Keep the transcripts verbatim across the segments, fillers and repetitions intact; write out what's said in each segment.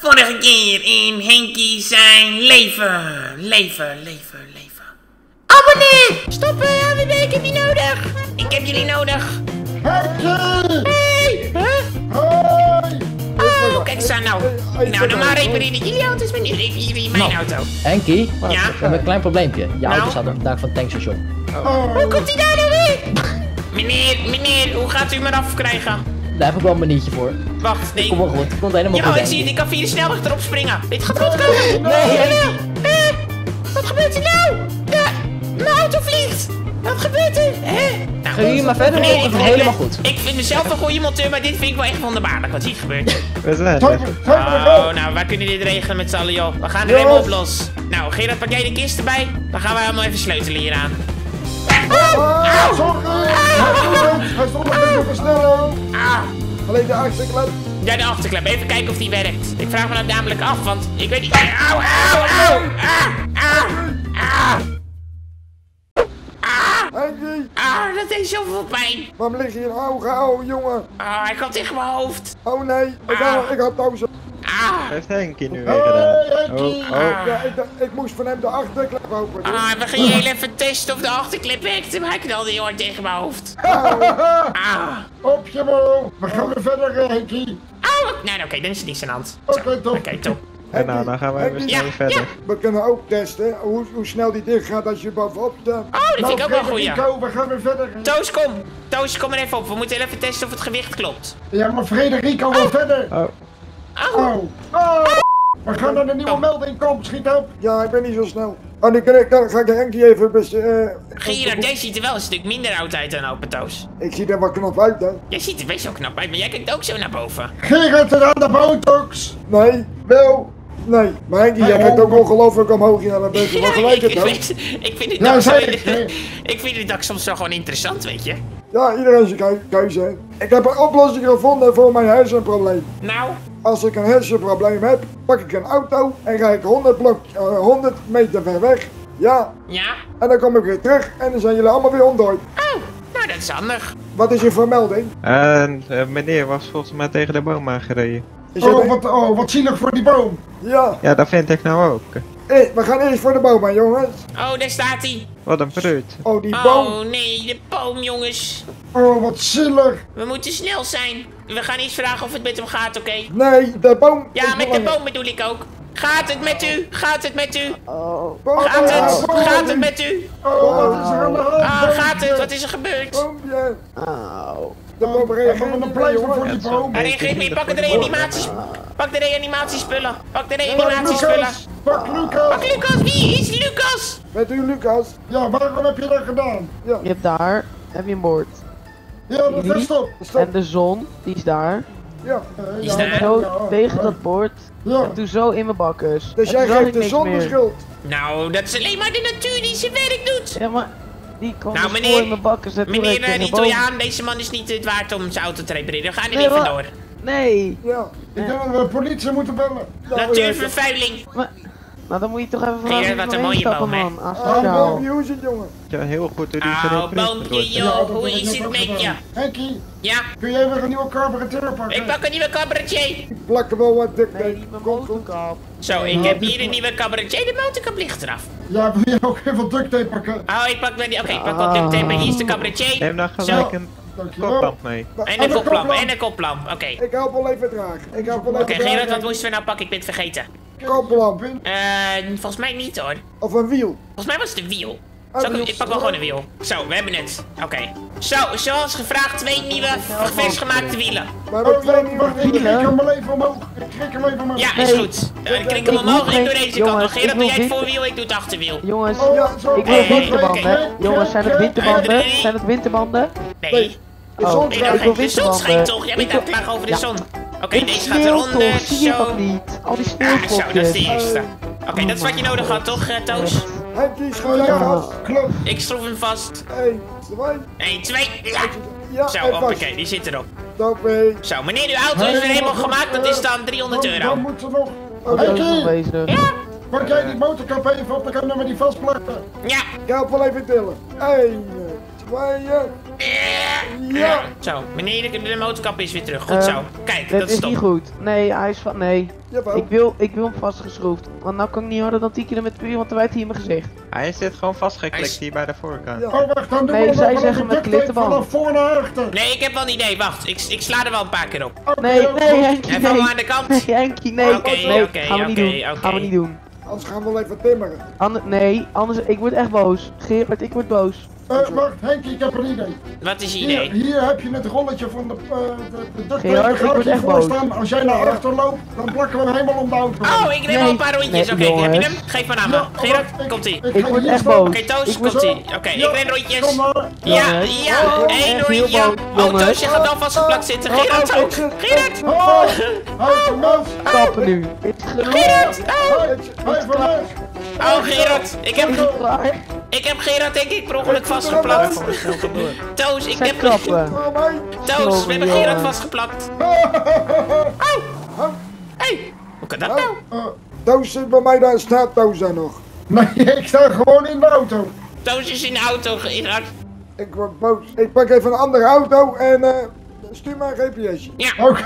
Vorige keer in Henkie zijn leven. Leven, leven, leven. Abonneer! Stoppen, A W B, ik heb je nodig. Ik heb jullie nodig. Henkie! Hey! Huh? Hoi! Oh, kijk eens aan nou. Nou, normaal repareer ik jullie auto's, maar nu repareer jullie mijn auto. Henkie, Ja? we hebben een klein probleempje. Je auto Nou? staat op het dak van het tankstation. Hoe komt hij daar nou weer? Meneer, meneer, hoe gaat u me afkrijgen? Daar heb ik wel een maniertje voor. Wacht, nee. Kom wel goed, het komt helemaal Ja, goed. ik zie het, ik kan via de snelweg erop springen. Dit gaat goed komen. Nee, Henkie. Eh, wat gebeurt er nou? Ja, mijn auto vliegt. Wat gebeurt er? Hè? Nou, Ga jullie maar verder, meneer, het ik, komt helemaal goed. Ik vind mezelf een goede monteur, maar dit vind ik wel echt wonderbaarlijk wat hier gebeurt. We zijn Zijn er. we, zijn we er Oh, wel? nou, wij kunnen dit regelen met z'n allen, joh. We gaan er Jongens. helemaal op los. Nou, Gerard, pak jij de kist erbij? Dan gaan wij allemaal even sleutelen hieraan. Ah, sorry! Hij stond een beetje versnellen. Ah, Alleen de achterklep. ja, de achterklep. Even kijken of die werkt. Ik vraag me dat namelijk af, want ik weet niet... Auw, auw, auw! Ah, ah, ah, Henkie, ah, dat deed zoveel pijn. waarom lig je in ogen? Oh, jongen. Ah, hij kwam tegen mijn hoofd. Oh nee, ik had, ik had pauze. Ah, Heeft Henkie nu weer Hey, gedaan? Henkie! Oh, oh. Ja, ik, ik moest van hem de achterklep open doen. ah, we gaan heel even testen of de achterklep werkt. Maar hij knalde heel hard tegen mijn hoofd. Ah, Ah, op je mol. We gaan weer verder, eh, Henkie. oh, nee, oké, dan is er niks aan de hand. Zo, Oké, top. Oké, top. En nou, dan gaan wij weer Henkie, snel Ja, verder. ja. we kunnen ook testen hoe, hoe snel die dicht gaat als je bovenop staat. Oh, dat vind ik ook wel een goeie. Frederico, we gaan weer verder. Toos, kom. Toos, kom er even op. We moeten even testen of het gewicht klopt. Ja, maar Frederico wil verder. Oh, Oh, Oh. Oh. We gaan naar de nieuwe Kom. melding. Kom, schiet op. Ja, ik ben niet zo snel. Oh, nu kan ik, dan ga ik Henkie even best... Uh, Gerard, jij ziet er wel een stuk minder oud uit dan open Toos. ik zie er wel knap uit, hè. Jij ziet er best wel knap uit, maar jij kijkt ook zo naar boven. Gerard er aan de botox. Nee, wel. Nee, maar Henkie, jij kijkt ook ongelooflijk omhoog in aan best wel gelijk ik, het ik, ook. weet- ik vind het Ja, ook zo... zei ik, hè. Ik vind het ook soms zo gewoon interessant, weet je. Ja, iedereen zijn keu- keuze, hè. Ik heb een oplossing gevonden voor mijn hersenprobleem. Nou, Als ik een hersenprobleem heb, pak ik een auto en ga ik honderd, blok, uh, honderd meter ver weg. Ja, ja. en dan kom ik weer terug en dan zijn jullie allemaal weer ontdooid. Oh, nou dat is handig. Wat is je vermelding? en uh, meneer was volgens mij tegen de boom aangereden. Is oh, wat, oh, wat zielig voor die boom. Ja, Ja, dat vind ik nou ook. hey, we gaan eerst voor de boom, hè, jongens. Oh, daar staat hij. Wat een bruut. Oh, die boom. Oh nee, de boom, jongens. Oh, wat zielig. We moeten snel zijn. We gaan eens vragen of het met hem gaat, oké? Nee, de boom. Ja, is met de belangrijk. boom bedoel ik ook. Gaat het met u? Gaat het met u? Boom, Gaat het? ja, boom. Gaat het met u? Oh, wat is er aan de hand? Ah, Boompje. gaat het? Wat is er gebeurd? Boompje. De boom reageert Hebben we een niet, blijven voor jongens. die boom? Hij reageert niet. Pak de reanimaties. Pak de reanimatiespullen. Pak de reanimatiespullen. Lucas! Pak Lucas! Pak Lucas. Wie is Lucas? Met u, Lucas. Ja, waarom heb je dat gedaan? Ja, Je hebt daar, heb je een bord. Ja, dat is stop. stop. En de zon, die is daar. Ja. Die is daar. Zo tegen dat bord. Ja. En doe zo in mijn bakkers. Dus En jij toen zag geeft ik de niks zon de meer. schuld. Nou, dat is alleen maar de natuur die zijn werk doet. Ja, maar die kwam Nou, dus meneer- voor in mijn bakkers. En toen Meneer reed ik uh, tegen de boom. Italiaan, deze man is niet het waard om zijn auto te repareren. We gaan er Nee, even maar- door. Nee. Ja. Ik denk dat we de politie moeten bellen. Natuurvervuiling. Maar, nou, dan moet je toch even Gerard, vragen. wat of een ik mooie instappen, boom, hè? man. Ah, Asociaal. boompje, hoe is het, jongen? Ja, heel goed hoe die Oh, gerepareerd boompje, wordt. joh. Ja, dat Hoe heb ik is net het ook met je? gedaan. Henkie, Ja, kun jij weer een nieuwe carbureteur pakken? ik pak een nieuwe cabaretier. Ik plak er wel wat dik Nee, mee. niet mijn Komt goed. motorkap. Zo, ik heb hier een nieuwe cabaretier. De motorkap ligt eraf. Ja, wil je ook even duct tape pakken? Oh, ik pak wel die... Oké, ik pak wat duct tape. Hier is de cabaretier. Neem dan Zo. gelijk een Dankjewel. koplamp mee. En een koplamp. En een koplamp. Oké. Ik help wel even dragen. Ik help wel even Oké, Gerard, wat dragen. moesten we nou pakken? Ik ben het vergeten. Koplamp. Eh, volgens mij niet hoor. Of een wiel. Volgens mij was het een wiel. Ah, Zal ik, wiel. ik pak wel gewoon een wiel. Zo, we hebben het. Oké. Zo, zoals gevraagd, twee nieuwe vers gemaakte wielen. We hebben Oh, twee wacht, nieuwe wacht, ik wielen. krik hem wel even omhoog. Ik krik hem even omhoog. Ja, is Nee. goed. Dan klik hem Ik omhoog. moet Ik doe geen- deze kant. jongens, Gerard, ik doe wil jij het dit- voorwiel, ik doe het achterwiel. Jongens, Oh, ja, zo. ik wil Hey, winterbanden. oké. Jongens, zijn het winterbanden? Nee. Zijn het winterbanden? Nee. De Oh, zon Nee, schijnt. nog wil geen. De zon winterbanden. schijnt toch? Jij bent Ik aan het wil- klagen over de Ja. zon. Oké, Het deze gaat sneeuwt eronder. toch, zie je Zo. dat niet? Al die Ah, zo, dat is de sneeuwvlokjes. eerste. Oké, dat is wat je nodig had, toch, eh, Toos? Henkie, schroef jij Ja, vast. klopt. Ik schroef hem vast. Eén, twee. één, twee. Ja. Ja, Zo, en vast. hoppakee, die zit erop. Toppie. Zo, meneer, uw auto is weer helemaal gemaakt. Dat is dan driehonderd Dan, dan euro. moet er nog... Dat is nog Henkie, bezig. Ja, pak jij die motorkap even op, dan kunnen we die vastplakken. ja. Ik help wel even tillen. Eén, twee, Ja. Zo, meneer, de, de motorkap is weer terug. Goed Eh, zo. Kijk, Dat dat is is top. niet goed. Nee, hij is van... Nee. Jawel. Ik wil, ik wil hem vastgeschroefd. Want nou kan ik niet harder dan tien kilometer per uur, want dan wijt hij in mijn gezicht. Hij zit gewoon vastgeklikt Hij is- hier bij de voorkant. Ja. Oh, wacht, dan doen Nee, we zij nog zeggen een met duct tape klittenband. vanaf voor naar achter. Nee, ik heb wel een idee. Wacht, ik, ik sla er wel een paar keer op. Oké, Nee, heel nee, goed. Henkie, Even nee. maar aan de kant. Nee, Henkie, nee. Oké, nee, oké, gaan we niet oké, doen. oké. Gaan we niet doen. Anders gaan we wel even timmeren. Ander, nee, anders, ik word echt boos. Gerard, ik word boos. Eh, wacht, Henkie, ik heb een idee. Wat is je Hier, idee? hier heb je het rolletje van de, uh, de, de duct Gerard, tape. ik Ga word je echt voor boos. staan. Als jij naar achter loopt, dan plakken we hem helemaal om de auto. Oh, ik neem Nee. al een paar rondjes. Nee, Oké, heb je jongens. hem? Geef maar aan me. Ja, Gerard, wacht, ik- komt-ie. ik Ik ga word hier echt staan. boos. Oké, Toos, Ik word- komt-ie. Oké, Ja, ik ren rondjes. Kom maar. Ja, Jongens. ja, Oh, één echt heel rondje. boos, Oh, jongens. Toos, je gaat al vastgeplakt zitten. Gerard ook. Gerard! Oh, hij is een mens. Kappen nu. Het is genoeg. Gerard! Oh, Hij hij is een mens. oh Gerard! Ik heb, Klaar. ik heb Gerard denk ik per ongeluk vastgeplakt. Toos, ik Zet heb... klappen. Oh, mij. Toos, we hebben Jongen. Gerard vastgeplakt. Hey, hoe kan dat nou? Uh, Toos zit bij mij daar, staat Toos daar nog. Nee, ik sta gewoon in de auto. Toos is in de auto, Gerard. Ik word boos. Ik pak even een andere auto en uh, stuur maar een G P S'je. Ja, Oké.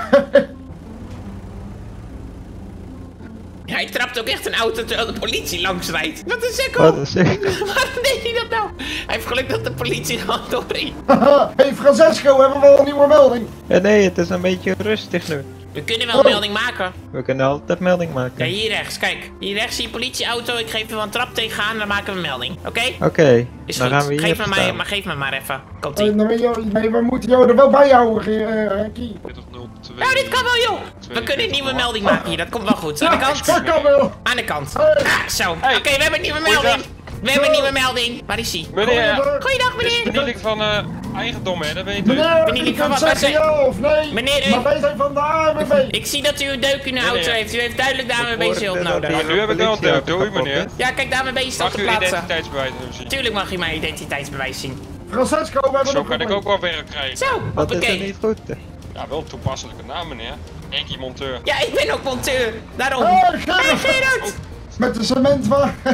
hij trapt ook echt een auto terwijl de politie langs rijdt. Wat een sekko! Wat een zeg. Waarom deed hij dat nou? Hij heeft geluk dat de politie gewoon doorreed. Hey Francesco, hebben we wel een nieuwe melding? Ja, nee, het is een beetje rustig nu. We kunnen wel een melding maken. We kunnen altijd melding Ja, maken. hier rechts, kijk. Hier rechts zie je politieauto. Ik geef er wel een trap tegenaan en dan maken we een melding. Oké? Oké, Is dan goed. gaan we hier Geef me, maar, staan. maar geef me maar even. Komt Hey, ie. nee, joh, nee, we moeten jou er wel bij houden, eh, Henkie. Nou, dit kan wel, joh. We kunnen een nieuwe melding maken hier. Dat komt wel goed. Aan de kant. Dat kan wel. Aan de kant. Ah, zo. Oké, we hebben een nieuwe melding. We hebben een nieuwe melding. Waar is hij? Meneer, Goeiedag, dit is meneer. bediening van eh eigendom, hè, dat weet u. Meneer, Meneer, ik ik kan van wat wij zeggen zijn- ja of nee, Meneer, u- maar wij zijn van de A M B. Ik zie dat u een deuk in de auto Meneer. heeft. U heeft duidelijk de A M B's hulp hoorde dat nodig. hier- Nu heb ik wel een deuk, doe u, kapot meneer. is. Ja, kijk, de A M B staat Mag te u plaatsen. identiteitsbewijs even zien? Tuurlijk mag je mijn identiteitsbewijs zien. Francesco, we hebben Zo een kan ik probleem. ook wel werk krijgen. Zo, Wat is er hoppakee. niet goed? Ja, wel een toepasselijke naam, meneer. Henkie Monteur. Ja, ik ben ook monteur. Daarom. Hey, Hey, Gerard, Gerard. met de cementwagen.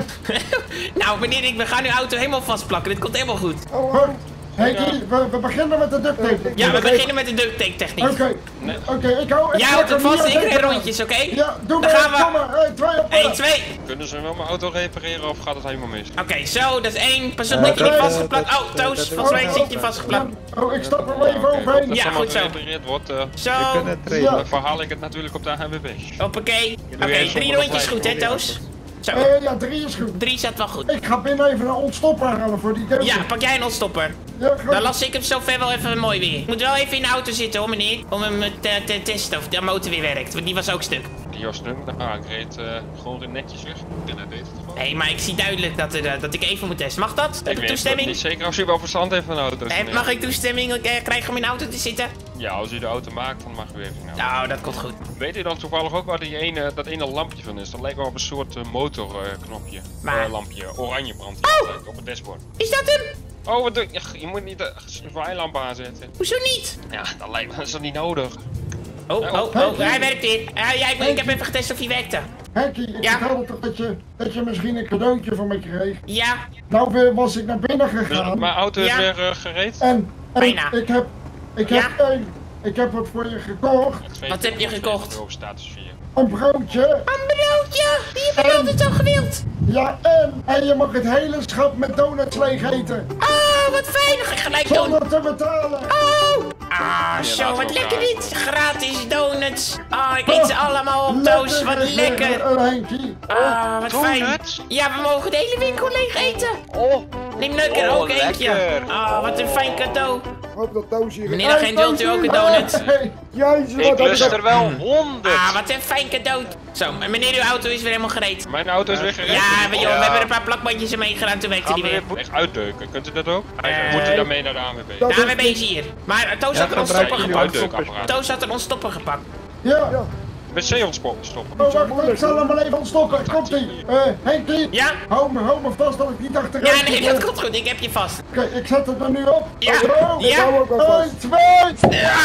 Nou, meneer, ik, we gaan uw auto helemaal vastplakken. Dit komt helemaal goed. Oh, oh. Henkie, we, we beginnen met de duct tape. Ja, we beginnen met de duct tape techniek. Oké, oké, ik hou... ik Jij plak houdt het hem vast, hier ik ren tegen- rondjes, oké? Ja, doe Dan maar, gaan we. kom maar. Hey, twee op één, twee. Kunnen ze wel mijn auto repareren of gaat het helemaal mis? Oké, zo, dat is één. Pas op Eh, dat je niet dat- vastgeplakt. dat- Oh, dat- Toos, dat- volgens mij oh, zit oh, je vastgeplakt. Oh, ik stap er even Oké, overheen. dat Ja, allemaal goed zo. gerepareerd wordt, eh, Zo, We kunnen het regelen. dan verhaal ik het natuurlijk op de A N W B. hoppakee. Oké, eerst drie op de rondjes goed, hè, blijven. Toos? Zo, Eh, ja, drie is goed. drie staat wel goed. Ik ga binnen even een ontstopper halen voor die deuk. Ja, pak jij een ontstopper. Ja, goed. Dan las ik hem zover wel even mooi weer. Ik moet wel even in de auto zitten hoor, meneer. Om hem eh, te, te testen of de motor weer werkt. Want die was ook stuk. Die was stuk, nou, ik reed eh, gewoon weer netjes weg. En hij deed het gewoon. Hé, hey, maar ik zie duidelijk dat, er, eh, dat ik even moet testen. Mag dat? Heb Ik ik weet toestemming? niet zeker als u wel verstand heeft van de auto. Eh, mag ik toestemming eh, krijgen om in de auto te zitten? Ja, als u de auto maakt, dan mag u even in de auto. Nou, dat komt goed. Weet u dan toevallig ook waar die ene, dat ene lampje van is? Dat lijkt wel op een soort uh, motorknopje. Maar- Uh, lampje, oranje brandt die altijd op het dashboard. Is dat hem? Oh, wat doe je? Je moet niet de lamp aanzetten. Hoezo niet? Ja, dat lijkt me, dat is toch niet nodig? Oh, oh, oh, hij werkt weer. Ja, ja, ik, ik heb even getest of hij werkte. Henkie, ik Ja. vertelde toch dat je, dat je misschien een cadeautje van me kreeg. Ja, Nou weer was ik naar binnen Dus gegaan. mijn auto is Ja. weer uh, gereed. En, en Bijna. ik heb, ik heb, één, ik heb wat voor je gekocht. Wat heb je gekocht? Op status vier. Een broodje. een broodje. Die heb ik altijd zo gewild. Ja, en, en je mag het hele schap met donuts leeg eten. Oh, wat fijn. Dan ga ik gelijk doen. Zonder te betalen. Oh. Ah, zo, laten wat we lekker elkaar. dit. Gratis donuts. Oh, ik eet ze allemaal op, Toos. Wat is lekker. weer, eh, Henkie. Ah, wat fijn. Donuts? Ja, we mogen de hele winkel leeg eten. Oh, Neem lekker Oh, ook eentje. lekker. Ah, wat een fijn cadeau. Ik hoop dat Toos hier... Meneer de agent, wilt u ook een donut? Hey, Jezus, wat ik heb lust ik... er wel honderd. Ah, wat een fijn cadeau. Zo, meneer, uw auto is weer helemaal gereed. Mijn auto is weer gereed. Ja, we, joh, we hebben er een paar plakbandjes ermee gedaan, toen werkte Gaan die we weer. weer echt uitdeuken. Kunt u dat ook? Eh, We moeten daarmee naar de A N W B. Dat De is A M B is hier. Maar uh, Toos Ja, had een ontstopper gebruiken jullie gepakt. Uitdeukapparaat. Toos had een ontstopper gepakt. ja. Ja. Wc ontstoppen. Oh, wacht, ik zal hem maar even ontstoppen. Komt ie. Eh, Henkie. Ja? Hou me, hou me vast dat ik niet achteruit Ja, nee, zit. dat komt goed. Ik heb je vast. Oké, ik zet het er nu op. Ja. Oh, Ja. hou ook wel vast. één, twee. Ja.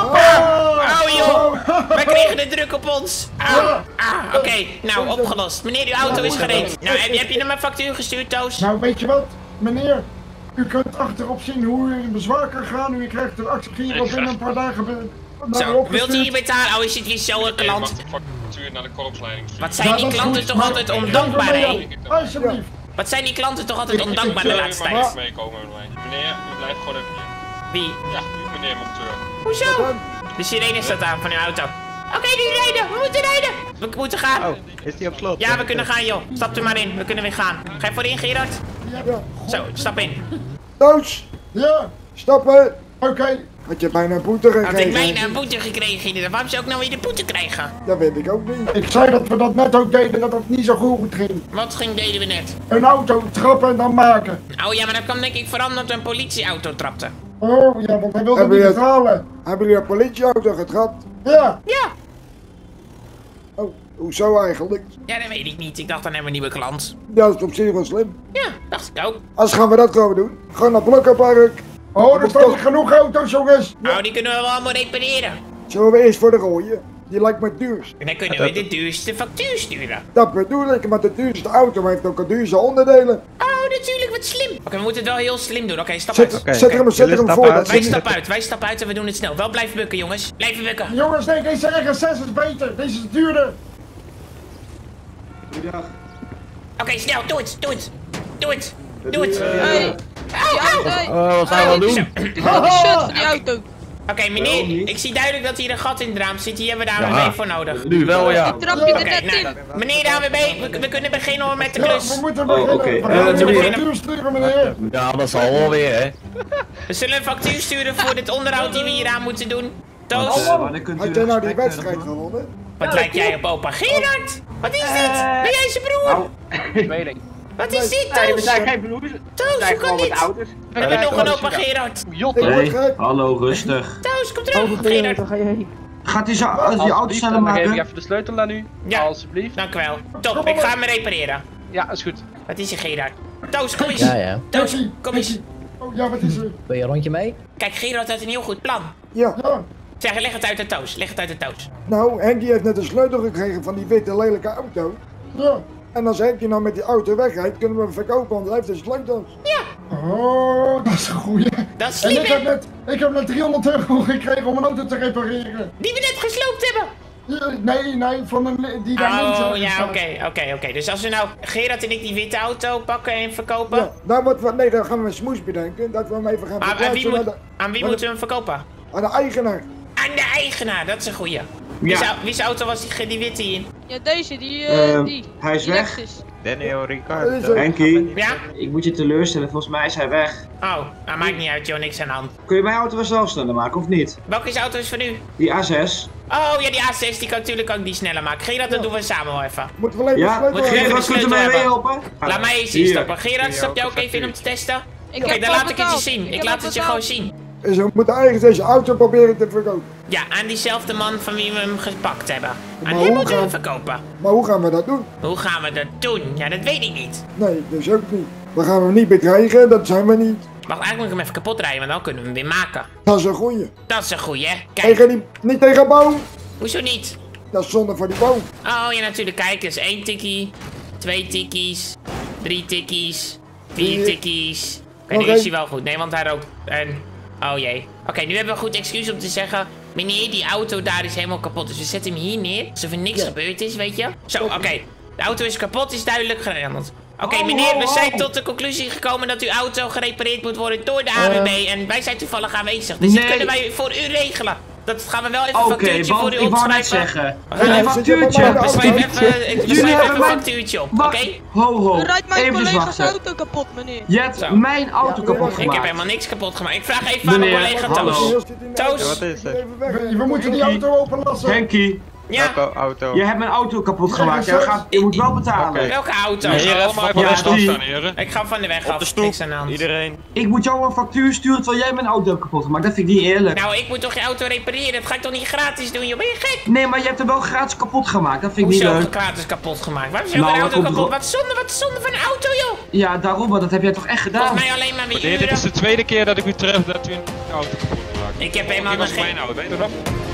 Oh, Oh joh, wij kregen de druk op ons. Au. Ah, oké. Nou, opgelost. Meneer, uw auto is gereed. Nou, heb, heb je hem een factuur gestuurd, Toos? Nou, weet je wat, meneer? U kunt achterop zien hoe u in bezwaar kan gaan. U krijgt een actiegiro binnen een paar dagen be- naar u Zo, wilt u opgestuurd. hier betalen? Oh, is het weer zo'n Ik klant? mag de factuur naar de korpsleiding sturen. Wat zijn Ja, die dat is klanten goed, toch maar- altijd Ja, ondankbaar, ja, hè? ja. Alsjeblieft. Wat zijn die klanten toch altijd ondankbaar de Meneer, laatste u mag tijd? niet meekomen met mij. Meneer, u blijft gewoon even hier. Wie? Ja, u meneer monteur. Hoezo? De sirene staat aan van uw auto. Oké, nu rijden. We moeten rijden. We moeten gaan. Oh, is die op slot? Ja, we kunnen gaan, joh. Stap er maar in. We kunnen weer gaan. Ga je voor in, Gerard? Ja. Zo, stap in. Toos, Ja, stappen. oké. Had je bijna een boete Had ik gekregen? bijna een boete gekregen, inderdaad. Waarom zou ik nou weer de boete krijgen? Dat weet ik ook niet. Ik zei dat we dat net ook deden, dat het niet zo goed ging. Wat ging deden we net? Een auto trappen en dan maken. Oh ja, maar dat kwam denk ik vooral omdat we een politieauto trapten. Oh, ja, want hij wilde Hebben niet we het- betalen. Hebben jullie een politieauto getrapt? Ja, Ja. Oh, hoezo eigenlijk? Ja, dat weet ik niet. Ik dacht, dan hebben we een nieuwe klant. Dat is op zich wel slim. Ja, dacht ik ook. Als gaan we dat gewoon doen. Gewoon naar Blokkenpark. oh, er staan niet genoeg auto's, jongens. Nou, die kunnen we wel allemaal repareren. Zullen we eerst voor de rooien? Die lijkt me het duurst. En dan kunnen we de duurste factuur sturen. Dat bedoel ik, maar de duurste auto heeft ook een duurste onderdelen. Oh, natuurlijk, wat slim. Oké, we moeten het wel heel slim doen. Oké, stap Zet, uit. Oké, zet er hem, zet er jullie hem stappen voor. uit. Dat Wij ze stappen uit, wij stappen uit en we doen het snel. Wel blijven bukken, jongens. Blijven bukken. Jongens, nee, deze R S zes is beter. Deze is duurder. Oké, snel, doe het, doe het. Doe het, doe het. Hey, Au, au. hey, Oh, wat gaan we wel Zo. doen? die shut van die auto. Oké, meneer, ik zie duidelijk dat hier een gat in het raam zit. Hier hebben we de A W B voor nodig. Nu wel, ja. Ik trap je er Oké, net in. nou, meneer de A W B, we, we kunnen beginnen hoor met de Ja, klus. we moeten beginnen. oké. We Eh, gaan moeten een beginnen. factuur sturen, meneer. Ja, dat zal wel weer, hè. We zullen een factuur sturen voor dit onderhoud die we hier aan moeten doen. Toos, Eh, wanneer kunt u Had de jij nou die gesprekken wedstrijd doen? gewonnen? wat lijkt jij op opa Gerard? Wat is dit? Ben jij zijn broer? Tweeling. Wat is dit, Nee, we Toos? zijn geen broers. Toos, hoe kan dit? ouders. We hebben nog een opa Gerard. Ik word Nee, gek. hallo, rustig. Toos, kom terug, Gerard. Waar ga je heen? Gaat hij zo als die auto sneller Dan geef ik maken? even de sleutel aan u. Ja. Alsjeblieft. Dank u wel. Top, ik ga hem repareren. Ja, is goed. Wat is er, Gerard? Toos, kom eens. Ja, ja. Toos, Bekkie, kom eens. Bekkie. Oh, ja, wat is er? Wil je een rondje mee? Kijk, Gerard had een heel goed plan. Ja, Ja, Zeg, leg het uit de Toos. Leg het uit de Toos. nou, Henkie heeft net een sleutel gekregen van die witte lelijke auto. ja. En als Henkie nou met die auto wegrijdt, kunnen we hem verkopen, want hij heeft de sleutels. Oh, dat is een goeie. Dat is En slim, ik heb hè? net, ik heb net driehonderd euro gekregen om een auto te repareren. Die we net gesloopt hebben. Ja, nee, nee, van een li- die daar links Oh, achter ja, staat. oké, oké, oké. Dus als we nou Gerard en ik die witte auto pakken en verkopen... Ja, nou, wat, wat, nee, dan gaan we een smoes bedenken. Dat we hem even gaan Maar aan wie, verplaatsen moet, naar de, aan wie naar moeten de- we hem verkopen? aan de eigenaar. Aan de eigenaar, dat is een goeie. Wie Ja. zou- Wie's auto was die, die witte hier? Ja, deze, die, eh, Eh, die. hij is Die weg. Lexus. Daniel Dat is Ricardo. ook- Henkie, Ja? ik moet je teleurstellen, volgens mij is hij weg. Oh, nou maakt niet uit joh, niks aan de hand. Kun je mijn auto wel zelf sneller maken, of niet? Welke is auto is van u? Die A zes. Oh ja, die A zes, die kan natuurlijk ook die sneller maken. Gerard, dat doen we samen wel even. Moeten we alleen Ja, de sleutel moet je hebben? even- Gerard, kunt u sleutel mij hebben. meehelpen? Laat mij eens hier Hier. stappen. Gerard, Kun je stap ook jij ook even in om factuur? te testen? Ik Oké, heb dan al laat ik het je betaald. zien. Ik heb laat al het je betaald. gewoon zien. Dus we moeten eigenlijk deze auto proberen te verkopen. Ja, aan diezelfde man van wie we hem gepakt hebben. Maar Aan hoe hem moeten we hem gaan- verkopen. Maar hoe gaan we dat doen? Hoe gaan we dat doen? Ja, dat weet ik niet. Nee, dus ook niet. We gaan hem niet bekrijgen, dat zijn we niet. Wacht, eigenlijk moet ik hem even kapot rijden, want dan kunnen we hem weer maken. Dat is een goeie. Dat is een goeie, hè? Kijk, Tegen die, niet tegen een boom. hoezo niet? Dat is zonde voor die boom. Oh ja, natuurlijk. Kijk eens. één tikkie, twee tikkies, drie tikkies, vier Vier. tikkies. Oké, Oké. nu is hij wel goed. Nee, want hij rookt. En... Oh jee. Oké, nu hebben we een goed excuus om te zeggen... Meneer, die auto daar is helemaal kapot. Dus we zetten hem hier neer. Alsof er niks Ja. gebeurd is, weet je? Zo, oké. De auto is kapot, is duidelijk geregeld. Oké, Oh, meneer, we oh, zijn oh. tot de conclusie gekomen dat uw auto gerepareerd moet worden door de A W B. en wij zijn toevallig aanwezig. Dus dat Nee. kunnen wij voor u regelen. Dat gaan we wel even een Oké, factuurtje voor want u ik wou net opschrijven. zeggen. We gaan Een even- factuurtje. Zit je We bij schrijven mij even, we Jullie schrijven hebben even een mijn- factuurtje op, oké? Wacht, ho ho. Dan rijdt mijn Even collega's wachten. auto kapot, meneer. Je hebt Zo. mijn auto Ja, kapot ik Ik heb gemaakt. helemaal niks kapot gemaakt. Ik vraag even aan mijn Meneer, collega hallo. Toos. Toos. Ja, wat is er? Even weg. We, we moeten die auto openlassen. Henkie, Ja, Welke auto? je hebt mijn auto kapot gemaakt. Je, gaat, je moet wel betalen. Oké. welke auto? We gaan allemaal even Ja, op de stoel die- staan, heren. Ik ga van de weg af. Niks aan de hand. Iedereen. Ik moet jou een factuur sturen terwijl jij mijn auto hebt kapot gemaakt. Dat vind ik niet eerlijk. Nou, ik moet toch je auto repareren? Dat ga ik toch niet gratis doen, joh? Ben je gek? Nee, maar je hebt hem wel gratis kapot gemaakt. Dat vind ik niet Hoezo leuk. gratis kapot gemaakt? Waarom is jouw Nou, auto dat komt kapot? erop. Wat zonde, wat zonde van een auto, joh? Ja, daarom, maar dat heb jij toch echt gedaan? Volgens mij alleen maar weer Meneer, dit is uren. de tweede keer dat ik u terug dat u een auto kapot maakt. Ik heb helemaal Dit was geen... mijn auto, weet je dat?